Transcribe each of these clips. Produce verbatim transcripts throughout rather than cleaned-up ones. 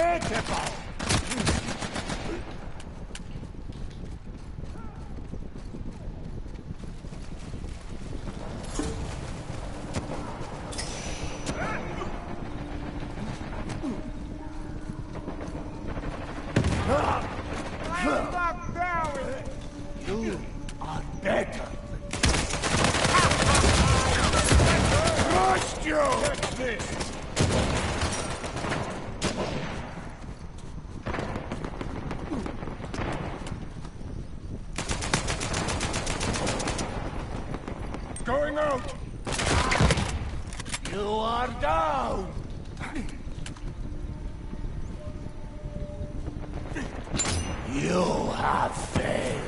Pitiful! You are better. Crushed you! Take this! Going out! You are down! You have failed.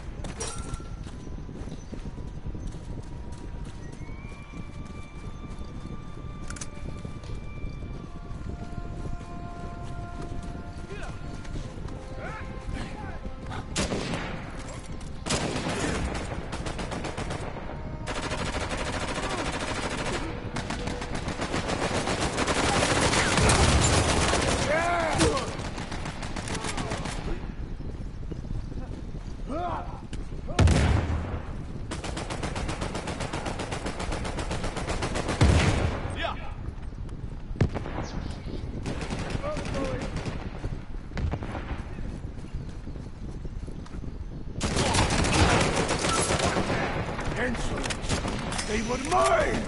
Insolence! They were mine!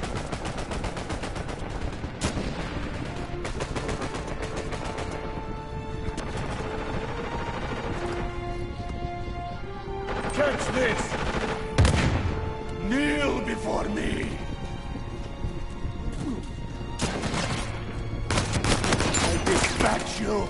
Catch this! Kneel before me! I dispatch you!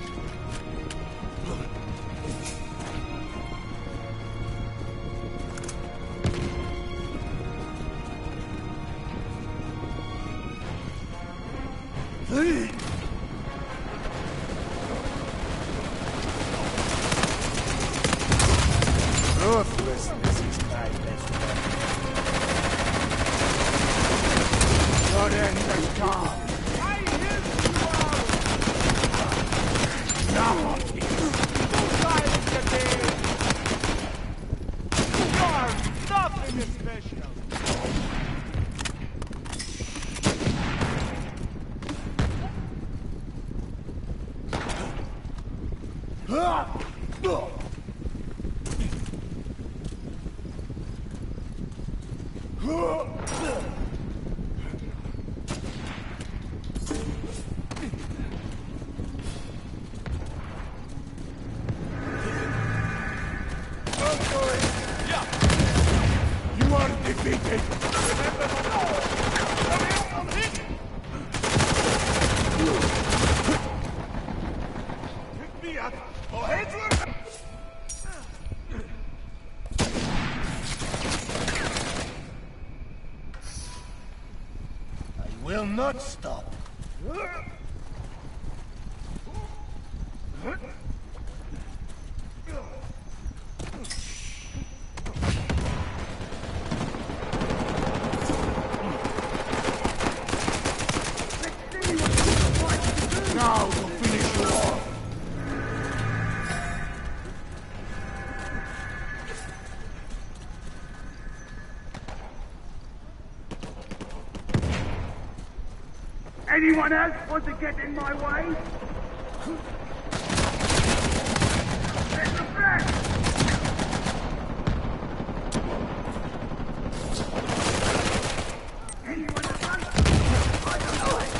Ruthlessness is my best weapon. Your end has come. I hear you! Now silence the day! You are nothing special! You are defeated! I will not stop. Now to finish you off. Anyone else want to get in my way? There's the flag! Anyone else? I don't know it!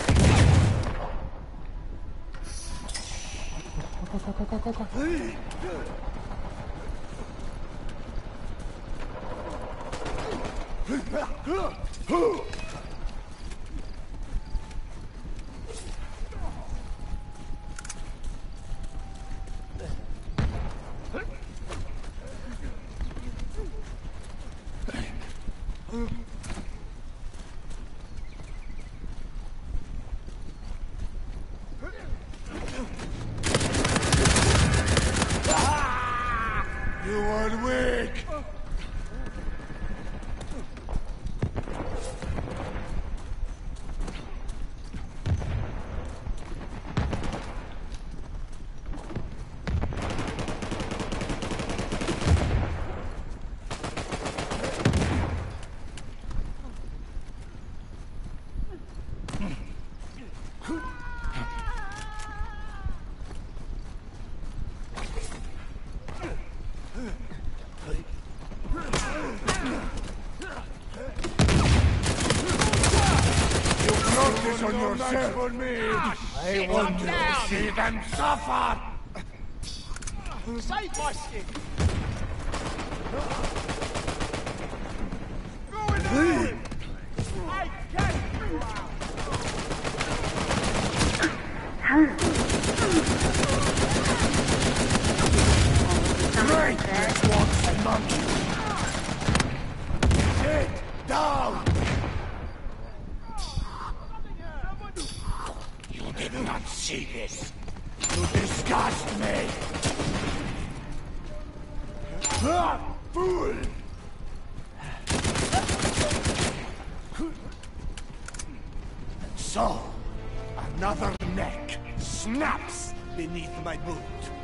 You are weak! on yourself. For me. I want to see them suffer. Save my skin! Leave. I can't you out! Great, this one's monkey. Sit down. You did not see this. You disgust me. Ah, fool! So, another neck snaps beneath my boot.